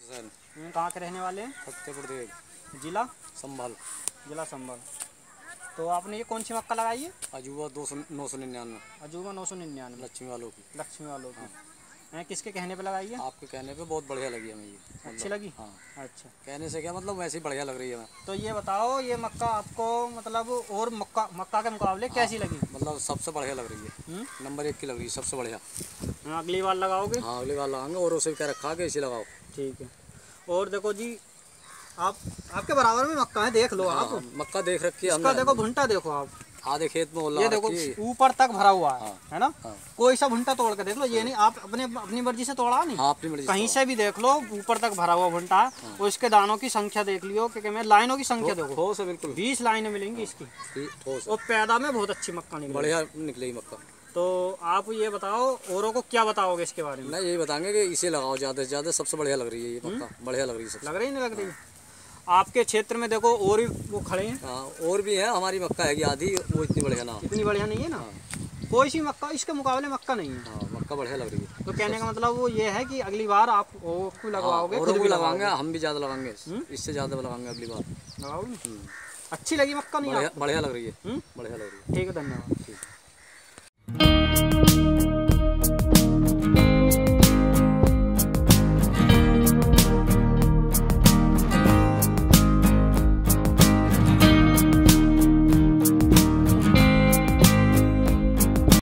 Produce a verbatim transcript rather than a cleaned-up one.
हुसैन। कहाँ के रहने वाले हैं? फतेहपुर देव, जिला संभल। जिला संभल। तो आपने ये कौन सी मक्का लगाई है? अजूबा दो सौ नौ सौ निन्यानवे। अजूबा नौ सौ निन्यानवे लक्ष्मी वालों की। लक्ष्मी वालों की। हाँ। हैं, किसके कहने पे लगाई है? आपके कहने पे बहुत बढ़िया लगी हमें ये। अच्छी लगी? हाँ। अच्छा। कहने से क्या मतलब, वैसे ही बढ़िया लग रही है हमें। तो ये बताओ, ये मक्का आपको मतलब और मक्का मक्का के मुकाबले कैसी लगी? मतलब सबसे बढ़िया लग रही है, नंबर एक की लग रही है, सबसे बढ़िया। हाँ, अगली बार लगाओगे? हाँ, अगली बार लगाएंगे। और उसे क्या रखा के इसे लगाओ। ठीक है। और देखो जी, आप आपके बराबर में मक्का है, देख लो। हाँ, आप मक्का देख रखी है इसका हमने। देखो भुंटा देखो आप, आधे खेत में ये देखो ऊपर तक भरा हुआ है। हाँ, है ना? हाँ। कोई सा भुंटा तोड़ के देख लो, ये नहीं आप अपने अपनी मर्जी से तोड़ा नहीं। हाँ, अपनी मर्जी कहीं से भी देख लो, ऊपर तक भरा हुआ भुंटा है। हाँ। और इसके दानों की संख्या देख लियो, क्योंकि मैं लाइनों की संख्या देखो, ठोस है बिल्कुल। बीस लाइनें मिलेंगी इसकी। ठोस और पैदा में बहुत अच्छी मक्का निकली, बढ़िया निकलेगी मक्का। तो आप ये बताओ, औरों को क्या बताओगे इसके बारे में? नहीं, यही बताएंगे कि इसे लगाओ ज़्यादा से ज़्यादा, सबसे बढ़िया लग रही है ये मक्का। बढ़िया लग रही है, लग रही नहीं लग रही? आपके क्षेत्र में देखो और भी वो खड़े हैं। हाँ, और भी है। हमारी मक्का है आधी, वो इतनी बढ़िया ना इतनी बढ़िया नहीं है ना। हाँ। कोई सी मक्का इसके मुकाबले मक्का नहीं है। हाँ, मक्का बढ़िया लग रही है। तो कहने का मतलब वो ये है कि अगली बार आप उसको लगवाओगे? हाँ, खुद भी लगाएंगे, हम भी ज़्यादा लगाएंगे, इससे ज़्यादा लगाएंगे अगली बार। लगाओगे? अच्छी लगी मक्का? नहीं, बढ़िया लग रही है। बढ़िया लग रही है। ठीक है, धन्यवाद।